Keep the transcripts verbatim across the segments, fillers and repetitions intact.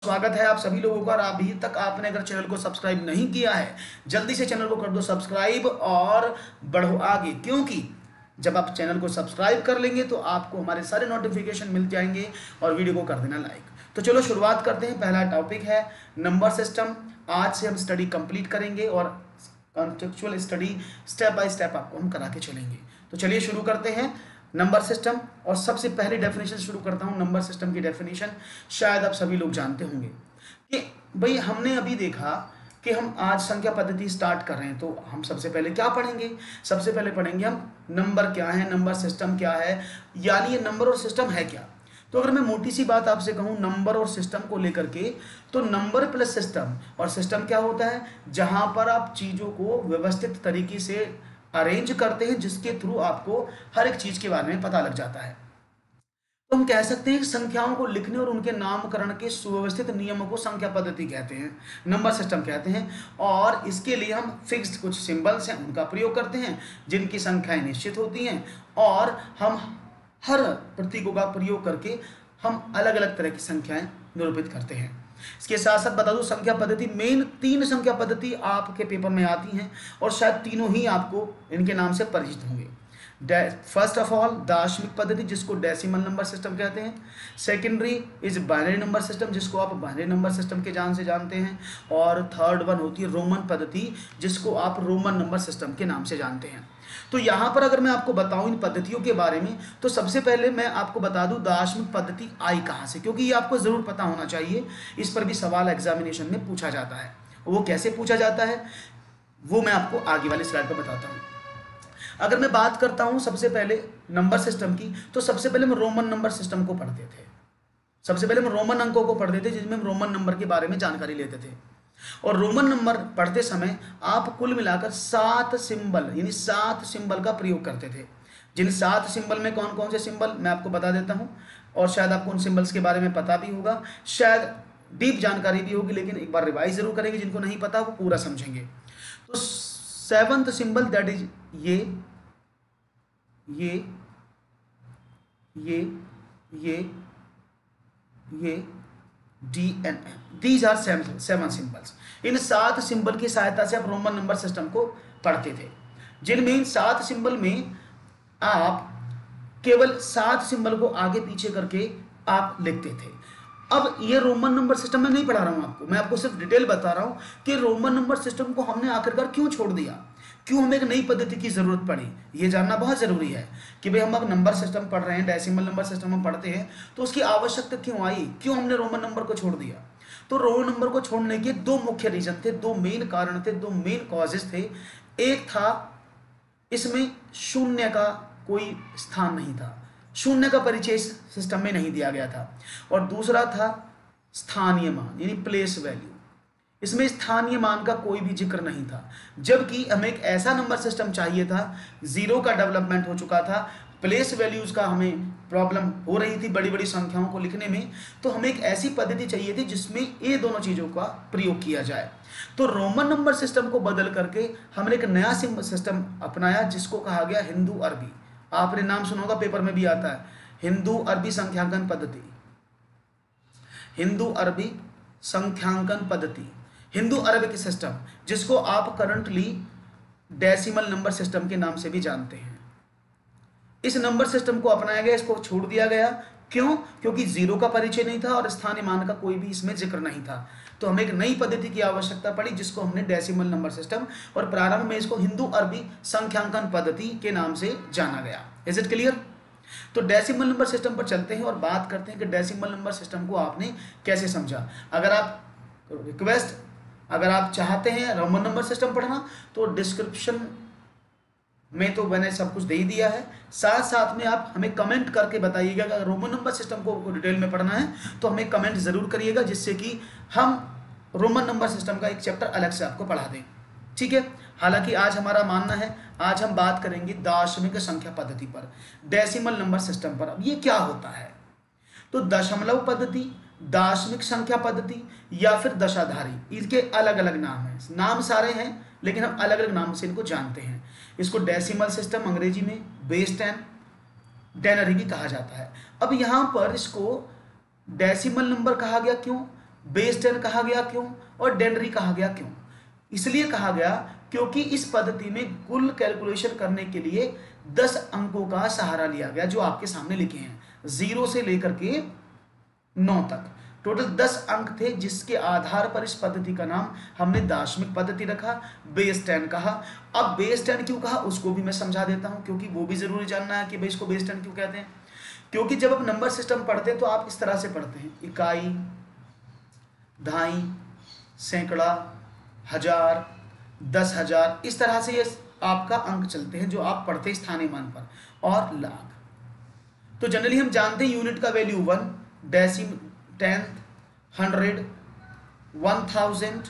स्वागत है आप सभी लोगों का। और अभी तक आपने अगर चैनल को सब्सक्राइब नहीं किया है, जल्दी से चैनल को कर दो सब्सक्राइब और बढ़ो आगे, क्योंकि जब आप चैनल को सब्सक्राइब कर लेंगे तो आपको हमारे सारे नोटिफिकेशन मिल जाएंगे और वीडियो को कर देना लाइक। तो चलो शुरुआत करते हैं। पहला टॉपिक है नंबर सिस्टम। आज से हम स्टडी कंप्लीट करेंगे और contextual study step by step आपको हम करा के चलेंगे। तो चलिए शुरू करते हैं नंबर सिस्टम। और सबसे पहले डेफिनेशन शुरू करता हूं। नंबर सिस्टम की डेफिनेशन शायद आप सभी लोग जानते होंगे कि भाई हमने अभी देखा कि हम आज संख्या पद्धति स्टार्ट कर रहे हैं, तो हम सबसे पहले क्या पढ़ेंगे? सबसे पहले पढ़ेंगे हम नंबर क्या है, नंबर सिस्टम क्या है, यानी ये नंबर और सिस्टम है क्या। तो अगर मैं मोटी सी बात आपसे कहूं नंबर और सिस्टम को लेकर के, तो नंबर प्लस सिस्टम, और सिस्टम क्या होता है? जहां पर आप चीजों को व्यवस्थित तरीके से अरेंज करते हैं, जिसके थ्रू आपको हर एक चीज के बारे में पता लग जाता है। तो हम कह सकते हैं कि संख्याओं को लिखने और उनके नामकरण के सुव्यवस्थित नियमों को संख्या पद्धति कहते हैं, नंबर सिस्टम कहते हैं। और इसके लिए हम फिक्स्ड कुछ सिंबल्स हैं उनका प्रयोग करते हैं, जिनकी संख्याएं निश्चित होती हैं, और हम हर प्रतीकों का प्रयोग करके हम अलग अलग तरह की संख्याएं निरूपित करते हैं। इसके साथ साथ बता दूं, संख्या पद्धति मेन तीन संख्या पद्धति आपके पेपर में आती हैं, और शायद तीनों ही आपको इनके नाम से परिचित होंगे। फर्स्ट ऑफ ऑल दार्शनिक पद्धति, जिसको डेसिमल नंबर सिस्टम कहते हैं। Secondary is binary number system, जिसको आप बाइनरी नंबर सिस्टम के जान से जानते हैं। और थर्ड वन होती है रोमन पद्धति, जिसको आप रोमन नंबर सिस्टम के नाम से जानते हैं। तो यहाँ पर अगर मैं आपको बताऊं इन पद्धतियों के बारे में, तो सबसे पहले मैं आपको बता दूं दार्शनिक पद्धति आई कहाँ से, क्योंकि ये आपको जरूर पता होना चाहिए। इस पर भी सवाल एग्जामिनेशन में पूछा जाता है। वो कैसे पूछा जाता है वो मैं आपको आगे वाली स्लाइड पर बताता हूँ। अगर मैं बात करता हूं सबसे पहले नंबर सिस्टम की, तो सबसे पहले हम रोमन नंबर सिस्टम को पढ़ते थे। सबसे पहले हम रोमन अंकों को पढ़ते थे, जिसमें हम रोमन नंबर के बारे में जानकारी लेते थे। और रोमन नंबर पढ़ते समय आप कुल मिलाकर सात सिंबल यानी सात सिंबल का प्रयोग करते थे। जिन सात सिंबल में कौन कौन से सिंबल मैं आपको बता देता हूं, और शायद आपको उन सिंबल्स के बारे में पता भी होगा, शायद डीप जानकारी भी होगी, लेकिन एक बार रिवाइज जरूर करेंगे। जिनको नहीं पता वो पूरा समझेंगे। तो सेवंथ सिंबल दैट इज ये ये ये ये ये D N M, these are seven symbols. इन सात सिंबल की सहायता से आप रोमन नंबर सिस्टम को पढ़ते थे, जिनमें इन सात सिंबल में आप केवल सात सिंबल को आगे पीछे करके आप लिखते थे। अब ये रोमन नंबर सिस्टम में नहीं पढ़ा रहा हूं आपको, मैं आपको सिर्फ डिटेल बता रहा हूं कि रोमन नंबर सिस्टम को हमने आखिरकार क्यों छोड़ दिया, क्यों हमें एक नई पद्धति की जरूरत पड़ी। ये जानना बहुत जरूरी है कि भाई हम अब नंबर सिस्टम पढ़ रहे हैं, डेसिमल नंबर सिस्टम हम पढ़ते हैं, तो उसकी आवश्यकता क्यों आई, क्यों हमने रोमन नंबर को छोड़ दिया। तो रोमन नंबर को छोड़ने के दो मुख्य रीजन थे, दो मेन कारण थे, दो मेन कॉजेस थे। एक था इसमें शून्य का कोई स्थान नहीं था, शून्य का परिचय सिस्टम में नहीं दिया गया था। और दूसरा था स्थानीय मान यानी प्लेस वैल्यू, इसमें स्थानीय मान का कोई भी जिक्र नहीं था। जबकि हमें एक ऐसा नंबर सिस्टम चाहिए था, जीरो का डेवलपमेंट हो चुका था, प्लेस वैल्यूज का हमें प्रॉब्लम हो रही थी बड़ी बड़ी संख्याओं को लिखने में, तो हमें एक ऐसी पद्धति चाहिए थी जिसमें ये दोनों चीजों का प्रयोग किया जाए। तो रोमन नंबर सिस्टम को बदल करके हमने एक नया सिस्टम अपनाया, जिसको कहा गया हिंदू अरबी। आपने नाम सुना होगा, पेपर में भी आता है, हिंदू अरबी संख्यांकन पद्धति। हिंदू अरबी संख्यांकन पद्धति, हिंदू अरबिक सिस्टम, जिसको आप करंटली डेसिमल नंबर सिस्टम के नाम से भी जानते हैं। इस नंबर सिस्टम को अपनाया गया, इसको छोड़ दिया गया। क्यों? क्योंकि जीरो का परिचय नहीं था और स्थानीय मान का कोई भी इसमें जिक्र नहीं था। तो हमें एक नई पद्धति की आवश्यकता पड़ी, जिसको हमने डेसिमल नंबर सिस्टम, और प्रारंभ में इसको हिंदू अरबी संख्यांकन पद्धति के नाम से जाना गया। Is it clear? तो डेसिमल नंबर सिस्टम पर चलते हैं और बात करते हैं कि डेसिमल नंबर सिस्टम को आपने कैसे समझा। अगर आप रिक्वेस्ट अगर आप चाहते हैं रोमन नंबर सिस्टम पढ़ना, तो डिस्क्रिप्शन में तो मैंने सब कुछ दे ही दिया है। साथ साथ में आप हमें कमेंट करके बताइएगा कि अगर रोमन नंबर सिस्टम को डिटेल में पढ़ना है तो हमें कमेंट जरूर करिएगा, जिससे कि हम रोमन नंबर सिस्टम का एक चैप्टर अलग से आपको पढ़ा दें। ठीक है। हालांकि आज हमारा मानना है, आज हम बात करेंगे दार्शनिक संख्या पद्धति पर, डेसिमल नंबर सिस्टम पर। अब ये क्या होता है? तो दशमलव पद्धति, दार्शनिक संख्या पद्धति या फिर दशाधारी, इसके अलग अलग नाम हैं। नाम सारे हैं, लेकिन हम अलग अलग नाम से इनको जानते हैं। इसको डेसिमल सिस्टम अंग्रेजी में, बेस टेन, डेनरी भी कहा जाता है। अब यहाँ पर इसको डेसिमल नंबर कहा गया, क्यों? बेस टेन कहा गया क्यों और डेनरी कहा गया क्यों? इसलिए कहा गया क्योंकि इस पद्धति में कुल कैलकुलेशन करने के लिए दस अंकों का सहारा लिया गया, जो आपके सामने लिखे हैं, जीरो से लेकर के नौ तक टोटल दस अंक थे, जिसके आधार पर इस पद्धति का नाम हमने दार्शनिक पद्धति रखा, बेस टेन कहा। अब बेस टेन क्यों कहा उसको भी मैं समझा देता हूं, क्योंकि वो भी जरूरी जानना है कि भाई इसको बेस टेन क्यों कहते हैं। क्योंकि जब आप नंबर सिस्टम पढ़ते हैं तो आप इस तरह से पढ़ते हैं, इकाई, दहाई, सैकड़ा, हजार, दस हजार, इस तरह से ये आपका अंक चलते हैं जो आप पढ़ते हैं स्थानीय मान पर, और लाख। तो जनरली हम जानते हैं यूनिट का वैल्यू वन, डेसिम, tenth, hundred, one thousand,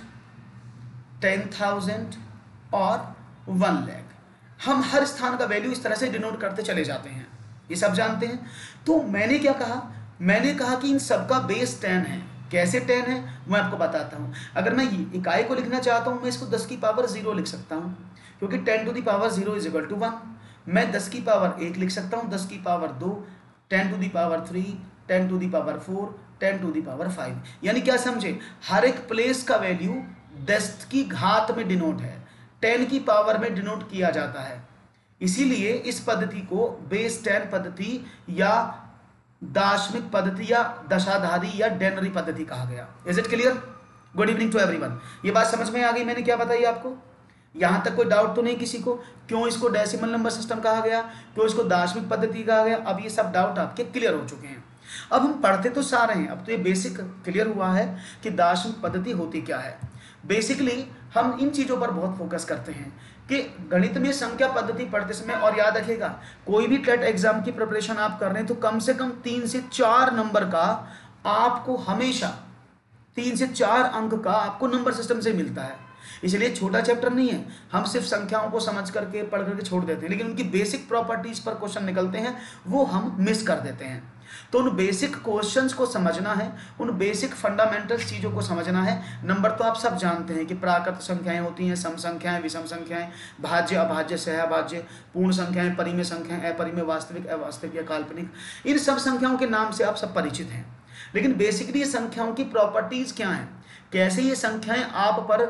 ten thousand और वन लैख। हम हर स्थान का वैल्यू इस तरह से डिनोट करते चले जाते हैं, ये सब जानते हैं। तो मैंने क्या कहा, मैंने कहा कि इन सबका बेस टेन है। कैसे टेन है मैं आपको बताता हूं। अगर मैं इकाई को लिखना चाहता हूं, मैं इसको दस की पावर जीरो लिख सकता हूं, क्योंकि ten to the power zero is equal to one. मैं दस की पावर एक लिख सकता हूं, दस की पावर दो, ten to the power three, ten to the power four, ten to the power five. यानी क्या समझे, हर एक प्लेस का वैल्यू दस की घात में डिनोट है, टेन की पावर में डिनोट किया जाता है। इसीलिए इस पद्धति को बेस टेन पद्धति या दार्शनिक पद्धति या दशाधारी या डेनरी पद्धति कहा गया। Is it clear? Good evening to everyone. ये बात समझ में आ गई मैंने क्या बताई आपको? यहां तक कोई डाउट तो नहीं किसी को? क्यों इसको डेसिमल नंबर सिस्टम कहा गया, क्यों इसको दार्शनिक पद्धति कहा गया? अब ये सब डाउट आपके क्लियर हो चुके हैं। अब हम पढ़ते तो सारे हैं, अब तो ये बेसिक क्लियर हुआ है कि दार्शनिक पद्धति होती क्या है। बेसिकली हम इन चीजों पर बहुत फोकस करते हैं कि गणित में संख्या पद्धति पढ़ते समय, और याद रखिएगा कोई भी टेट एग्जाम की प्रिपरेशन आप कर रहे हैं तो कम से कम तीन से चार नंबर का आपको हमेशा तीन से चार अंक का आपको नंबर सिस्टम से मिलता है। इसलिए छोटा चैप्टर नहीं है, हम सिर्फ संख्याओं को समझ करके पढ़ करके छोड़ देते हैं, लेकिन उनकी बेसिक प्रॉपर्टीज पर क्वेश्चन निकलते हैं वो हम मिस कर देते हैं। तो उन बेसिक क्वेश्चंस को समझना है, उन बेसिक फंडामेंटल चीज़ों को समझना है। नंबर तो आप सब जानते हैं कि प्राकृत संख्याएं होती हैं, सम संख्याएं, विषम संख्याएं, भाज्य, अभाज्य, सहभाज्य, पूर्ण संख्याएं, परिमेय संख्याएं, अपरिमेय, वास्तविक, अवास्तविक या काल्पनिक, इन सब संख्याओं के नाम से आप सब परिचित हैं। लेकिन बेसिकली ये संख्याओं की प्रॉपर्टीज क्या हैं, कैसे ये संख्याएं आप पर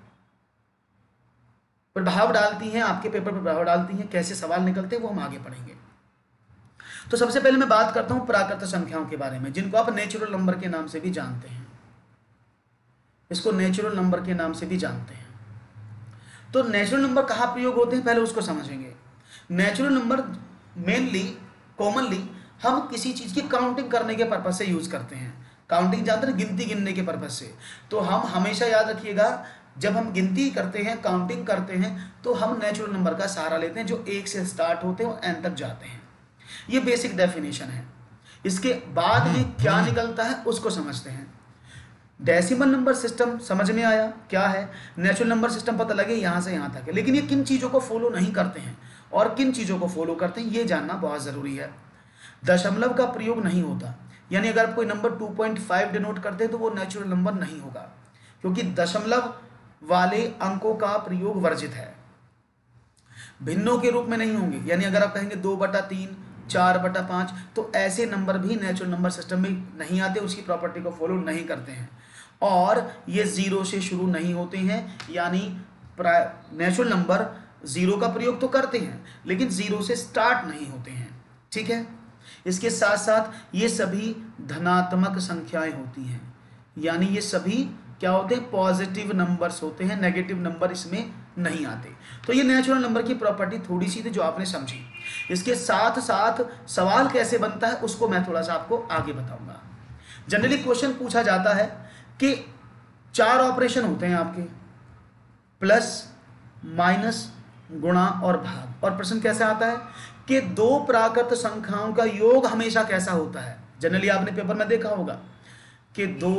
प्रभाव डालती हैं, आपके पेपर पर प्रभाव डालती हैं, कैसे सवाल निकलते हैं, वो हम आगे पढ़ेंगे। तो सबसे पहले मैं बात करता हूं प्राकृत संख्याओं के बारे में, जिनको आप नेचुरल नंबर के नाम से भी जानते हैं। इसको नेचुरल नंबर के नाम से भी जानते हैं। तो नेचुरल नंबर कहाँ प्रयोग होते हैं पहले उसको समझेंगे। नेचुरल नंबर मेनली कॉमनली हम किसी चीज की काउंटिंग करने के पर्पज से यूज करते हैं। काउंटिंग जानते हैं, गिनती गिनने के पर्पज से। तो हम हमेशा याद रखिएगा, जब हम गिनती करते हैं, काउंटिंग करते हैं, तो हम नेचुरल नंबर का सहारा लेते हैं, जो एक से स्टार्ट होते हैं और एन तक जाते हैं। ये बेसिक डेफिनेशन है। इसके बाद में क्या निकलता है उसको समझते हैं। डेसिमल नंबर सिस्टम समझ में आया क्या है, नेचुरल नंबर सिस्टम पता लगे यहां से यहां तक है। लेकिन ये किन चीजों को फॉलो नहीं करते हैं और किन चीजों को फॉलो करते हैं, ये जानना बहुत जरूरी है। दशमलव का प्रयोग नहीं होता, यानी अगर आप कोई number two point five denote करते हैं तो वो नेचुरल नंबर नहीं होगा, क्योंकि दशमलव वाले अंकों का प्रयोग वर्जित है। भिन्नों के रूप में नहीं होंगे, यानी अगर आप कहेंगे दो बटा तीन, चार बटा पाँच, तो ऐसे नंबर भी नेचुरल नंबर सिस्टम में नहीं आते, उसकी प्रॉपर्टी को फॉलो नहीं करते हैं। और ये जीरो से शुरू नहीं होते हैं, यानी नेचुरल नंबर जीरो का प्रयोग तो करते हैं लेकिन जीरो से स्टार्ट नहीं होते हैं। ठीक है, इसके साथ साथ ये सभी धनात्मक संख्याएं होती हैं, यानी ये सभी क्या होते हैं, पॉजिटिव नंबर्स होते हैं, नेगेटिव नंबर इसमें नहीं आते। तो ये नेचुरल नंबर की प्रॉपर्टी थोड़ी सी थी जो आपने समझी। इसके साथ साथ सवाल कैसे बनता है उसको मैं थोड़ा सा आपको आगे बताऊंगा। जनरली क्वेश्चन पूछा जाता है कि चार ऑपरेशन होते हैं आपके, प्लस, माइनस, गुणा और भाग, और प्रश्न कैसा आता है कि दो प्राकृत संख्याओं का योग हमेशा कैसा होता है। जनरली आपने पेपर में देखा होगा कि दो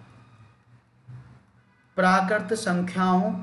प्राकृत संख्याओं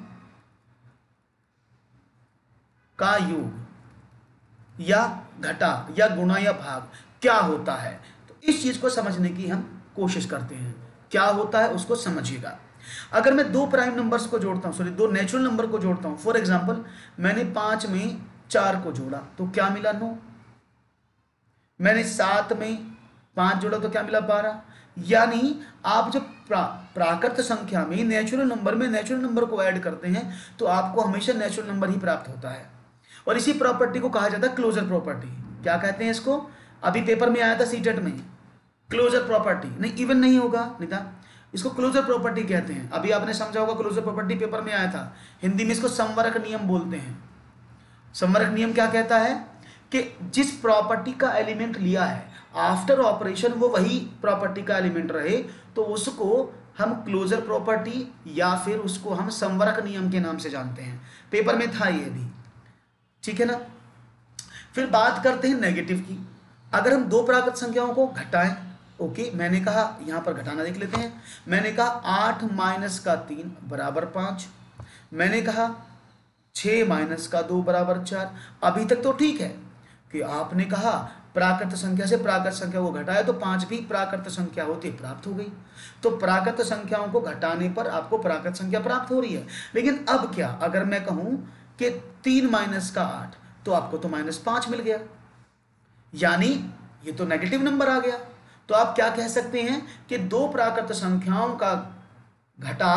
का योग या घटा या गुणा या भाग क्या होता है। तो इस चीज को समझने की हम कोशिश करते हैं, क्या होता है उसको समझिएगा। अगर मैं दो प्राइम नंबर्स को जोड़ता हूं, सॉरी दो नेचुरल नंबर को जोड़ता हूं, फॉर एग्जांपल मैंने पांच में चार को जोड़ा तो क्या मिला, नौ। मैंने सात में पांच जोड़ा तो क्या मिला, बारह। यानी आप जब प्रा, प्राकृत संख्या में नेचुरल नंबर में नेचुरल नंबर को ऐड करते हैं तो आपको हमेशा नेचुरल नंबर ही प्राप्त होता है। और इसी प्रॉपर्टी को कहा जाता है क्लोजर प्रॉपर्टी। क्या कहते हैं इसको? अभी पेपर में आया था सीटेट में, क्लोजर प्रॉपर्टी। नहीं, इवन नहीं होगा निता, इसको क्लोजर प्रॉपर्टी कहते हैं। अभी आपने समझा होगा, क्लोजर प्रॉपर्टी पेपर में आया था। हिंदी में इसको संवरक नियम बोलते हैं। संवरक नियम क्या कहता है कि जिस प्रॉपर्टी का एलिमेंट लिया है आफ्टर ऑपरेशन वो वही प्रॉपर्टी का एलिमेंट रहे तो उसको हम क्लोजर प्रॉपर्टी या फिर उसको हम संवरक नियम के नाम से जानते हैं। पेपर में था ये भी, ठीक है ना। फिर बात करते हैं नेगेटिव की। अगर हम दो प्राकृत संख्याओं को घटाएं, ओके, मैंने कहा यहां पर घटाना देख लेते हैं। मैंने कहा आठ माइनस का तीन बराबर पांच, मैंने कहा छः माइनस का दो बराबर चार। अभी तक तो ठीक है कि आपने कहा प्राकृत संख्या से प्राकृत संख्या को घटाया तो पांच भी प्राकृत संख्या होती प्राप्त हो गई। तो प्राकृत संख्याओं को घटाने पर आपको प्राकृत संख्या प्राप्त हो रही है। लेकिन अब क्या, अगर मैं कहूं कि तीन माइनस का आठ तो आपको तो माइनस पांच मिल गया, यानी ये तो नेगेटिव नंबर आ गया। तो आप क्या कह सकते हैं कि दो प्राकृत संख्याओं का घटा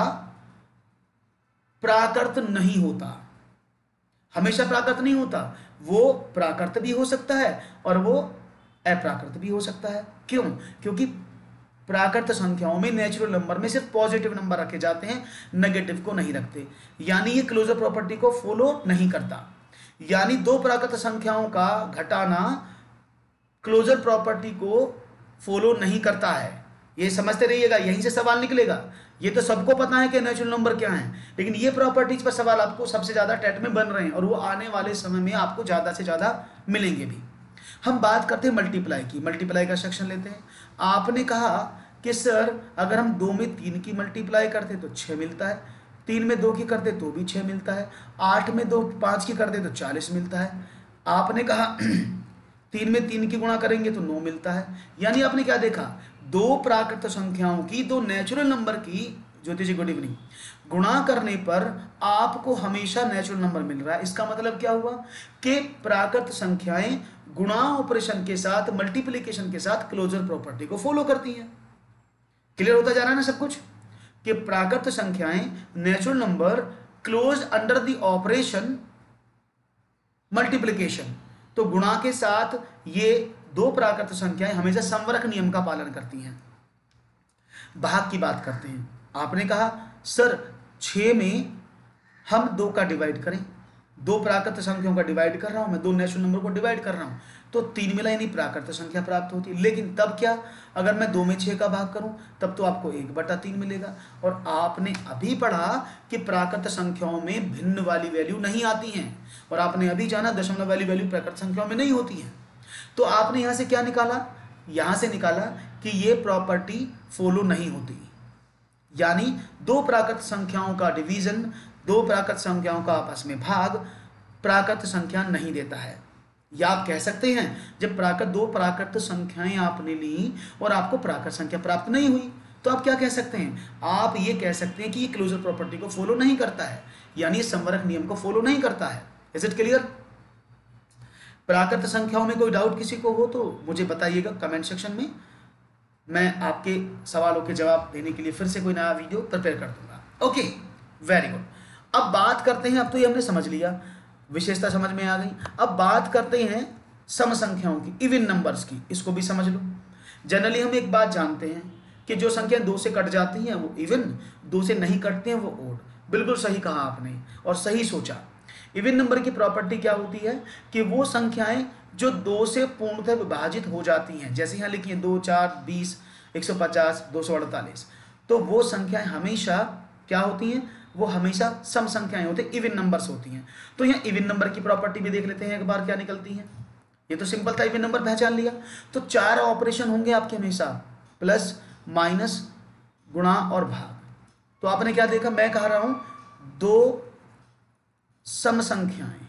प्राकृत नहीं होता, हमेशा प्राकृत नहीं होता। वो प्राकृत भी हो सकता है और वो अप्राकृत भी हो सकता है। क्यों? क्योंकि प्राकृत संख्याओं में नेचुरल नंबर में सिर्फ पॉजिटिव नंबर रखे जाते हैं, नेगेटिव को नहीं रखते। यानी ये क्लोजर प्रॉपर्टी को फॉलो नहीं करता। यानी दो प्राकृत संख्याओं का घटाना क्लोजर प्रॉपर्टी को फॉलो नहीं करता है। ये समझते रहिएगा, यहीं से सवाल निकलेगा। ये तो सबको पता है कि नेचुरल नंबर क्या है, लेकिन ये प्रॉपर्टीज पर सवाल आपको सबसे ज्यादा टेट में बन रहे हैं और वो आने वाले समय में आपको ज्यादा से ज्यादा मिलेंगे भी। हम बात करते हैं मल्टीप्लाई की। मल्टीप्लाई का सेक्शन लेते हैं। आपने कहा कि सर अगर हम दो में तीन की मल्टीप्लाई करते तो छः मिलता है, तीन में दो की करते तो भी छः मिलता है, आठ में दो पाँच की करते तो चालीस मिलता है। आपने कहा तीन में तीन की गुणा करेंगे तो नौ मिलता है। यानी आपने क्या देखा, दो प्राकृत संख्याओं की, दो नेचुरल नंबर की, ज्योति जी गुड इवनिंग, गुणा करने पर आपको हमेशा नेचुरल नंबर मिल रहा है। इसका मतलब क्या हुआ कि प्राकृत संख्याएं गुणा ऑपरेशन के साथ, मल्टीप्लिकेशन के साथ क्लोजर प्रॉपर्टी को फॉलो करती हैं। क्लियर होता जा रहा है ना सब कुछ, कि प्राकृत संख्याएं natural number close under the operation multiplication. तो गुणा के साथ ये दो प्राकृत संख्याएं हमेशा संवरक नियम का पालन करती हैं। भाग की बात करते हैं। आपने कहा सर छः में हम दो का डिवाइड करें, दो प्राकृत संख्याओं का डिवाइड कर रहा हूं मैं, दो नेचुरल नंबर को डिवाइड कर रहा हूं तो तीन मिला यानी प्राकृत संख्या प्राप्त होती है। लेकिन तब क्या, अगर मैं दो में छः का भाग करूं तब तो आपको एक बटा तीन मिलेगा। और आपने अभी पढ़ा कि प्राकृत संख्याओं में भिन्न वाली वैल्यू नहीं आती हैं, और आपने अभी जाना दशमलव वाली वैल्यू प्राकृत संख्याओं में नहीं होती है। तो आपने यहां से क्या निकाला, यहां से निकाला कि ये प्रॉपर्टी फॉलो नहीं होती। यानी दो प्राकृत संख्याओं का डिवीजन, दो प्राकृत संख्याओं का आपस में भाग प्राकृत संख्या नहीं देता है। या आप कह सकते हैं जब प्राकृत दो प्राकृत संख्याएं आपने ली और आपको प्राकृत संख्या प्राप्त नहीं हुई तो आप क्या कह सकते हैं, आप ये कह सकते हैं कि ये क्लोजर प्रॉपर्टी को फॉलो नहीं करता है, यानी संवरक नियम को फॉलो नहीं करता है। Is it clear? प्राकृत संख्याओं में कोई डाउट किसी को हो तो मुझे बताइएगा कमेंट सेक्शन में। मैं आपके सवालों के जवाब देने के लिए फिर से कोई नया वीडियो प्रिपेयर कर दूंगा। Okay, very good. अब बात करते हैं, अब तो ये हमने समझ लिया, विशेषता समझ में आ गई। अब बात करते हैं सम संख्याओं की, इवन नंबर्स की। इसको भी समझ लो। जनरली हम एक बात जानते हैं कि जो संख्याएं दो से कट जाती हैं वो इवन, दो से नहीं कटते हैं वो ओड। बिल्कुल सही कहा आपने और सही सोचा। इवन नंबर की प्रॉपर्टी क्या होती है कि वो संख्याएं जो दो से पूर्णतः विभाजित हो जाती हैं, जैसे यहाँ लिखिए दो, चार, बीस, एक सौ पचास, दो सौ अड़तालीस, तो वो संख्याएं हमेशा क्या होती हैं, वो हमेशा सम संख्याएं होती हैं, इवन नंबर्स होती हैं। तो यहाँ इवन नंबर की प्रॉपर्टी भी देख लेते हैं एक बार क्या निकलती है। ये तो सिंपल था, इवन नंबर पहचान लिया। तो चार ऑपरेशन होंगे आपके हमेशा, प्लस, माइनस, गुणा और भाग। तो आपने क्या देखा, मैं कह रहा हूं दो सम संख्याएं,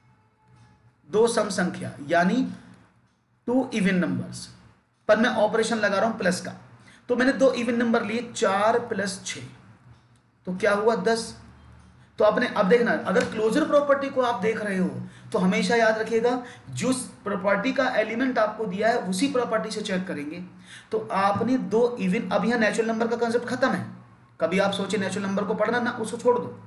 दो सम संख्या यानी टू इवन नंबर्स, पर मैं ऑपरेशन लगा रहा हूं प्लस का। तो मैंने दो इवन नंबर लिए, चार प्लस छः, तो क्या हुआ दस। तो आपने अब देखना, अगर क्लोजर प्रॉपर्टी को आप देख रहे हो तो हमेशा याद रखिएगा जो प्रॉपर्टी का एलिमेंट आपको दिया है उसी प्रॉपर्टी से चेक करेंगे। तो आपने दो इवन, अब यहाँ नेचुरल नंबर का कंसेप्ट खत्म है, कभी आप सोचे नेचुरल नंबर को पढ़ना ना, उसको छोड़ दो।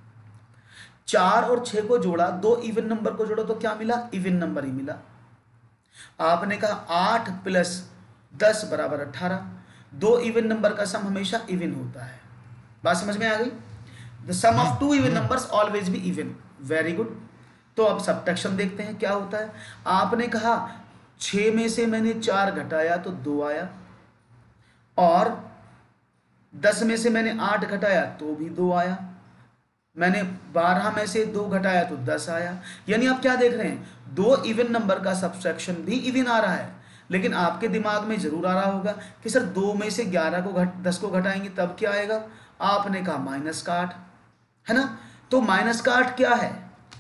चार और छह को जोड़ा, दो इवन नंबर को जोड़ो तो क्या मिला? इवन नंबर ही मिला। आपने कहा आठ प्लस दस बराबर अट्ठारह, दो इवन नंबर का सम हमेशा इवन होता है। बात समझ में आ गई? The sum of two even numbers always be even. Very good. तो अब सबट्रैक्शन देखते हैं क्या होता है। आपने कहा छह में से मैंने चार घटाया तो दो आया, और दस में से मैंने आठ घटाया तो भी दो आया, मैंने बारह में से दो घटाया तो दस आया। यानी आप क्या देख रहे हैं, दो इवन नंबर का सबट्रैक्शन भी इवन आ रहा है। लेकिन आपके दिमाग में जरूर आ रहा होगा कि सर दो में से ग्यारह को घट दस को घटाएंगे तब क्या आएगा? आपने कहा माइनस का आठ, है ना। तो माइनस का आठ क्या है?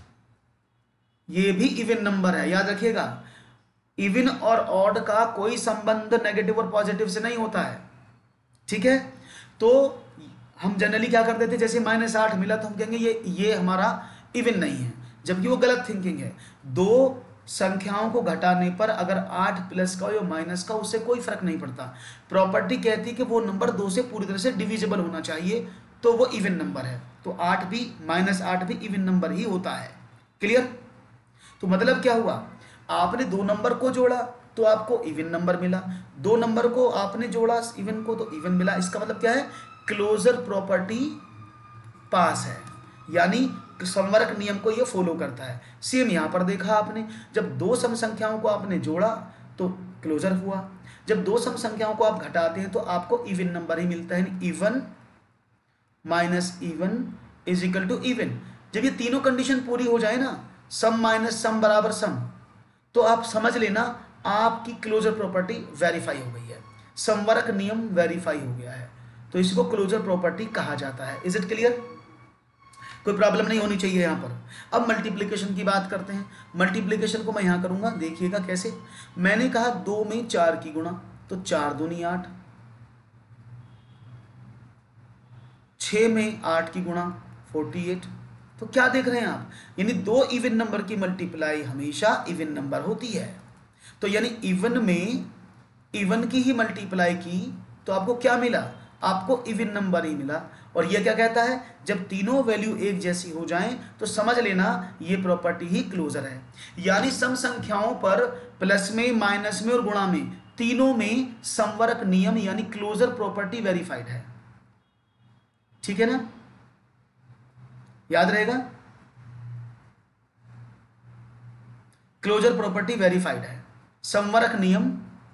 ये भी इवन नंबर है, याद रखिएगा। इवन और ऑड का कोई संबंध नेगेटिव और पॉजिटिव से नहीं होता है, ठीक है। तो हम जनरली क्या करते थे, जैसे माइनस आठ मिला तो हम कहेंगे ये ये हमारा इवन नहीं है, जबकि वो गलत थिंकिंग है। दो संख्याओं को घटाने पर अगर आठ प्लस का हो या माइनस का, उससे कोई फर्क नहीं पड़ता। प्रॉपर्टी कहती है कि वो नंबर दो से पूरी तरह से डिविजिबल होना चाहिए, तो वो इवन नंबर है। तो आठ भी, माइनस आठ भी इवन नंबर ही होता है। क्लियर? तो मतलब क्या हुआ, आपने दो नंबर को जोड़ा तो आपको इवन नंबर मिला, दो नंबर को आपने जोड़ा इवन को तो इवन मिला। इसका मतलब क्या है? क्लोजर प्रॉपर्टी पास है, यानी संवर्ग नियम को ये फॉलो करता है। सेम यहां पर देखा आपने, जब दो सम संख्याओं को आपने जोड़ा तो क्लोजर हुआ, जब दो सम संख्याओं को आप घटाते हैं तो आपको इवन नंबर ही मिलता है। Even minus even is equal to even. जब ये तीनों कंडीशन पूरी हो जाए ना, सम माइनस सम बराबर सम, तो आप समझ लेना आपकी क्लोजर प्रॉपर्टी वेरीफाई हो गई है, संवर्ग नियम वेरीफाई हो गया है। तो इसको क्लोजर प्रॉपर्टी कहा जाता है। Is it clear? कोई प्रॉब्लम नहीं होनी चाहिए यहाँ पर। अब मल्टीप्लिकेशन की बात करते हैं। मल्टीप्लिकेशन को मैं यहाँ करूँगा, देखिएगा कैसे। मैंने कहा दो में चार की गुणा, तो चार दूनी आठ, छः में आठ की गुणा फोर्टी एट। तो क्या देख रहे हैं आप, यानी दो इवन नंबर की मल्टीप्लाई हमेशा इवन नंबर होती है। तो यानी इवन में इवन की ही मल्टीप्लाई की तो आपको क्या मिला? आपको इवन नंबर ही मिला। और यह क्या कहता है, जब तीनों वैल्यू एक जैसी हो जाएं तो समझ लेना ये प्रॉपर्टी ही क्लोजर है। यानी सम संख्याओं पर प्लस में, माइनस में और गुणा में, तीनों में संवर्ग नियम यानी क्लोजर प्रॉपर्टी वेरीफाइड है। ठीक है ना, याद रहेगा, क्लोजर प्रॉपर्टी वेरीफाइड है, संवर्ग नियम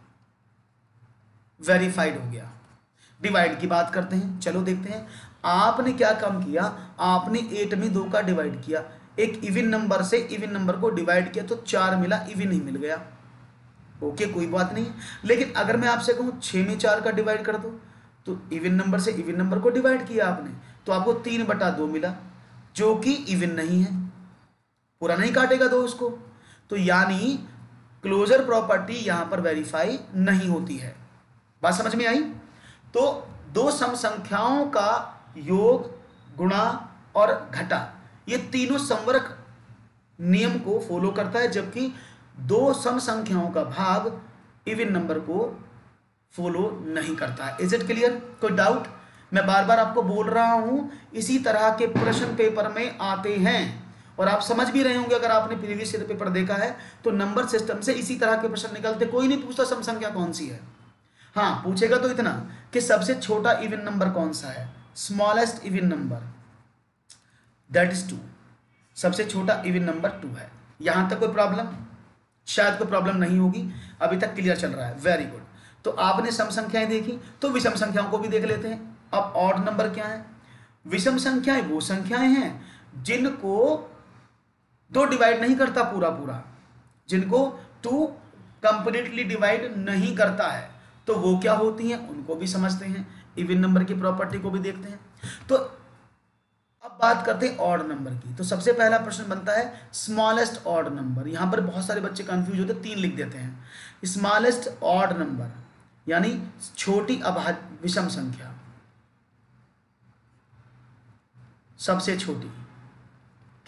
वेरीफाइड हो गया। डिवाइड की बात करते हैं, चलो देखते हैं। आपने क्या काम किया, आपने एट में दो का डिवाइड किया, एक इवन नंबर से इवन नंबर को डिवाइड किया तो चार मिला, इवन ही मिल गया। ओके, कोई बात नहीं। लेकिन अगर मैं आपसे कहूं छः में चार का डिवाइड कर दो, तो इवन नंबर से इवन नंबर को डिवाइड किया आपने तो आपको तीन बटा दो मिला, जो कि इवन नहीं है, पूरा नहीं काटेगा दो उसको। तो यानी क्लोजर प्रॉपर्टी यहां पर वेरीफाई नहीं होती है। बात समझ में आई? तो दो सम संख्याओं का योग, गुणा और घटा, ये तीनों संवर्ग नियम को फॉलो करता है, जबकि दो सम संख्याओं का भाग इवन नंबर को फॉलो नहीं करता है। Is it clear? कोई डाउट? मैं बार बार आपको बोल रहा हूं, इसी तरह के प्रश्न पेपर में आते हैं और आप समझ भी रहे होंगे। अगर आपने प्रीवियस ईयर पेपर देखा है तो नंबर सिस्टम से इसी तरह के प्रश्न निकलते। कोई नहीं पूछता सम संख्या कौन सी है, हाँ पूछेगा तो इतना कि सबसे छोटा इवन नंबर कौन सा है, smallest even number, that is two. सबसे छोटा इवन नंबर टू है। यहां तक कोई प्रॉब्लम? शायद कोई प्रॉब्लम नहीं होगी, अभी तक क्लियर चल रहा है। Very good. तो आपने सम संख्याएं देखी, तो विषम संख्याओं को भी देख लेते हैं। अब ऑड नंबर क्या है? विषम संख्याएं वो संख्याएं हैं जिनको दो डिवाइड नहीं करता पूरा पूरा, जिनको टू कंप्लीटली डिवाइड नहीं करता है, तो वो क्या होती हैं उनको भी समझते हैं, इवन नंबर की प्रॉपर्टी को भी देखते हैं। तो अब बात करते हैं ऑड नंबर की। तो सबसे पहला प्रश्न बनता है स्मॉलेस्ट ऑड नंबर। यहां पर बहुत सारे बच्चे कंफ्यूज होते हैं, तीन लिख देते हैं। स्मॉलेस्ट ऑड नंबर यानी छोटी अभाज्य विषम संख्या, सबसे छोटी।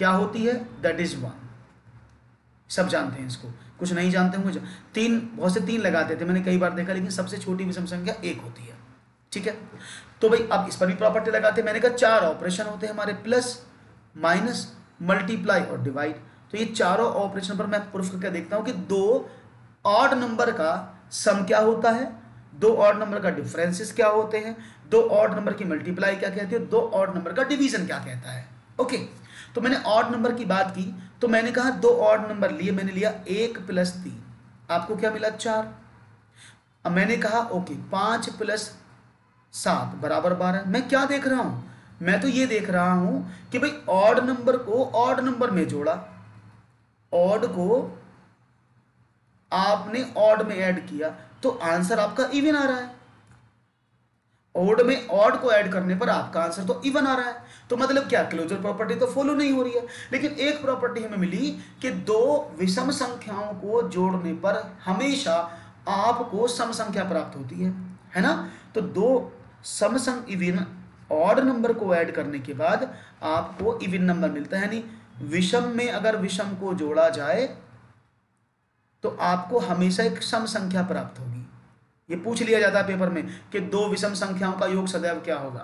क्या होती है, दैट इज वन। सब जानते हैं इसको, कुछ नहीं जानते होंगे। तीन, बहुत से तीन लगाते थे, मैंने कई बार देखा, लेकिन सबसे छोटी विषम संख्या एक होती है। ठीक है, तो भाई अब इस पर भी प्रॉपर्टी लगाते हैं। मैंने कहा चार ऑपरेशन होते हैं हमारे, प्लस, माइनस, मल्टीप्लाई और डिवाइड। तो ये चारों ऑपरेशन पर मैं प्रूफ करके देखता हूं कि दो ऑड नंबर का सम क्या होता है, दो ऑड नंबर का डिफरेंसेस क्या होते हैं, दो ऑड नंबर की मल्टीप्लाई क्या कहती है, दो ऑड नंबर का डिवीजन क्या कहता है। ओके, तो मैंने ऑड नंबर की बात की, तो मैंने कहा दो ऑड नंबर लिए, मैंने लिया एक प्लस तीन, आपको क्या मिला, चार। अब मैंने कहा ओके, पांच प्लस सात बराबर बारह। मैं क्या देख रहा हूं, मैं तो ये देख रहा हूं कि भाई ऑड नंबर को ऑड नंबर में जोड़ा, ऑड को आपने ऑड में ऐड किया, तो आंसर आपका इवन आ रहा है। ऑड में ऑड को ऐड करने पर आपका आंसर तो इवन आ रहा है। तो मतलब क्या, क्लोजर प्रॉपर्टी तो फॉलो नहीं हो रही है। लेकिन एक प्रॉपर्टी हमें मिली कि दो विषम संख्याओं को जोड़ने पर हमेशा आपको सम संख्या प्राप्त होती है, है ना। तो दो सम संग इवन ऑड नंबर को ऐड करने के बाद आपको इवन नंबर मिलता है। यानी विषम में अगर विषम को जोड़ा जाए तो आपको हमेशा एक सम संख्या प्राप्त होगी। ये पूछ लिया जाता है पेपर में कि दो विषम संख्याओं का योग सदैव क्या होगा।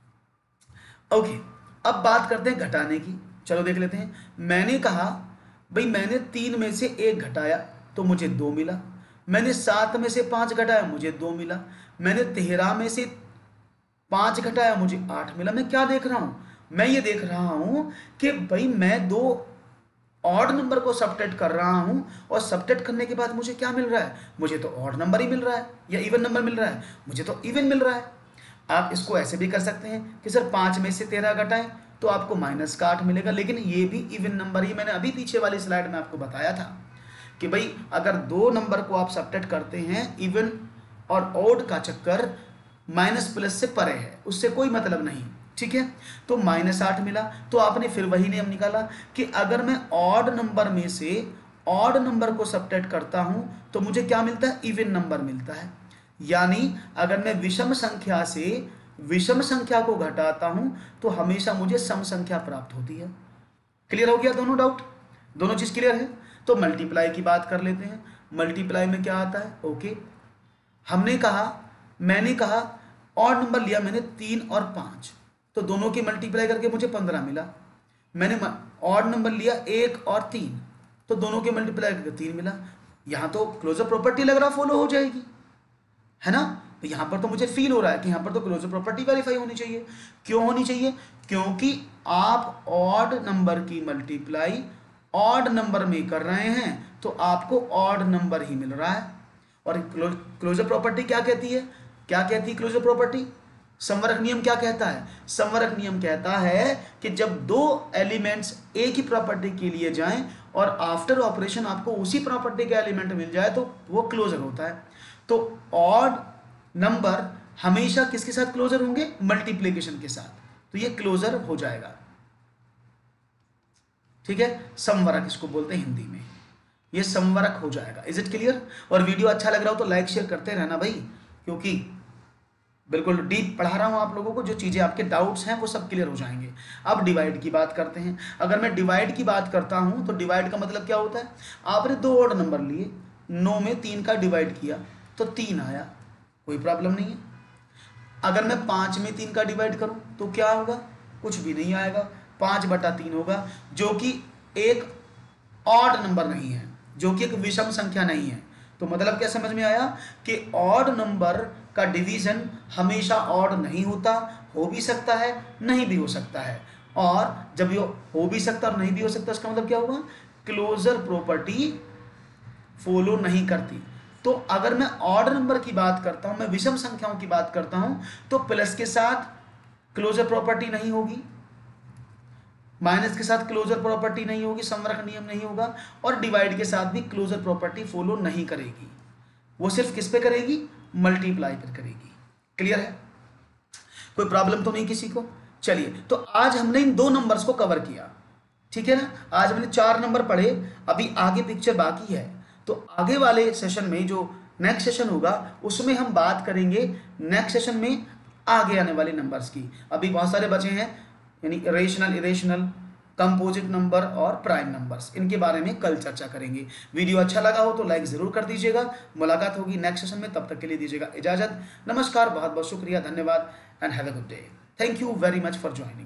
ओके, अब बात करते हैं घटाने की। चलो देख लेते हैं। मैंने कहा भाई मैंने तीन में से एक घटाया तो मुझे दो मिला, मैंने सात में से पांच घटाया मुझे दो मिला, मैंने तेरह में से पांच घटाया मुझे आठ मिला। मैं क्या देख रहा हूं, मैं ये देख रहा हूं कि भाई मैं दो ऑड नंबर को सबट्रैक्ट कर रहा हूं और सबट्रैक्ट करने के बाद मुझे क्या मिल रहा है, मुझे तो ऑड नंबर ही मिल रहा है या इवन नंबर मिल रहा है, मुझे तो इवन मिल रहा है। आप इसको ऐसे भी कर सकते हैं कि सर पांच में से तेरह घटाएं तो आपको माइनस का आठ मिलेगा, लेकिन ये भी इवन नंबर ही। मैंने अभी पीछे वाली स्लाइड में आपको बताया था कि भाई अगर दो नंबर को आप सबट्रैक्ट करते हैं, इवन और ऑड का चक्कर माइनस प्लस से परे है, उससे कोई मतलब नहीं। ठीक है, तो माइनस आठ मिला, तो आपने फिर वही नियम निकाला कि अगर मैं ऑड नंबर में से ऑड नंबर को सबट्रैक्ट करता हूं तो मुझे क्या मिलता है, इवन नंबर मिलता है। यानी अगर मैं विषम संख्या से विषम संख्या को घटाता हूं तो हमेशा मुझे सम संख्या प्राप्त होती है। क्लियर हो गया दोनों डाउट, दोनों चीज क्लियर है। तो मल्टीप्लाई की बात कर लेते हैं। मल्टीप्लाई में क्या आता है, ओके, हमने कहा, मैंने कहा ऑड नंबर लिया मैंने तीन और पांच, तो दोनों की मल्टीप्लाई करके मुझे पंद्रह मिला। मैंने ऑड नंबर लिया एक और तीन, तो दोनों के मल्टीप्लाई करके तीन मिला। यहां तो क्लोजर प्रॉपर्टी लग रहा फॉलो हो जाएगी, है ना। तो यहां पर तो मुझे फील हो रहा है कि यहां पर तो क्लोजर प्रॉपर्टी वेरीफाई होनी चाहिए। क्यों होनी चाहिए, क्योंकि आप ऑड नंबर की मल्टीप्लाई ऑड नंबर में कर रहे हैं तो आपको ऑड नंबर ही मिल रहा है। और क्लोजर प्रॉपर्टी क्या कहती है, क्या कहती है क्लोजर प्रॉपर्टी, संवरक नियम क्या कहता है, संवरक नियम कहता है कि जब दो एलिमेंट्स एक ही प्रॉपर्टी के लिए जाएं और आफ्टर ऑपरेशन आपको उसी प्रॉपर्टी का एलिमेंट मिल जाए तो वो क्लोजर होता है। तो ऑड नंबर हमेशा किसके साथ क्लोजर होंगे, मल्टीप्लिकेशन के साथ, तो ये क्लोजर हो जाएगा। ठीक है, संवरक इसको बोलते हैं हिंदी में, ये संवरक हो जाएगा। Is it clear. और वीडियो अच्छा लग रहा हो तो लाइक शेयर करते रहना भाई, क्योंकि बिल्कुल डीप पढ़ा रहा हूं आप लोगों को, जो चीजें आपके डाउट्स हैं वो सब क्लियर हो जाएंगे। अब डिवाइड की बात करते हैं। अगर मैं डिवाइड की बात करता हूं तो डिवाइड का मतलब क्या होता है, आपने दो ऑड नंबर लिए, नौ में तीन का डिवाइड किया तो तीन आया, कोई प्रॉब्लम नहीं है। अगर मैं पांच में तीन का डिवाइड करूं तो क्या होगा, कुछ भी नहीं आएगा, पांच बटा तीन होगा, जो कि एक ऑड नंबर नहीं है, जो कि एक विषम संख्या नहीं है। तो मतलब क्या समझ में आया कि ऑड नंबर का डिवीजन हमेशा ऑड नहीं होता, हो भी सकता है नहीं भी हो सकता है। और जब ये हो भी सकता और नहीं भी हो सकता, इसका मतलब क्या होगा, क्लोजर प्रॉपर्टी फॉलो नहीं करती। तो अगर मैं ऑड नंबर की बात करता हूं, मैं विषम संख्याओं की बात करता हूं, तो प्लस के साथ क्लोजर प्रॉपर्टी नहीं होगी, माइनस के साथ क्लोजर प्रॉपर्टी नहीं होगी, संवरक नियम नहीं होगा, और डिवाइड के साथ भी क्लोजर प्रॉपर्टी फॉलो नहीं करेगी। वो सिर्फ किस पे करेगी, मल्टीप्लाई पर करेगी। क्लियर है, कोई प्रॉब्लम तो नहीं किसी को। चलिए, तो आज हमने इन दो नंबर्स को कवर किया, ठीक है ना। आज हमने चार नंबर पढ़े, अभी आगे पिक्चर बाकी है। तो आगे वाले सेशन में, जो नेक्स्ट सेशन होगा, उसमें हम बात करेंगे नेक्स्ट सेशन में आगे आने वाले नंबर्स की। अभी बहुत सारे बचे हैं, यानी रेशनल, इरेशनल, कंपोजिट नंबर और प्राइम नंबर्स, इनके बारे में कल चर्चा करेंगे। वीडियो अच्छा लगा हो तो लाइक जरूर कर दीजिएगा। मुलाकात होगी नेक्स्ट सेशन में, तब तक के लिए दीजिएगा इजाजत। नमस्कार, बहुत बहुत शुक्रिया, धन्यवाद and have a good day. Thank you very much for joining.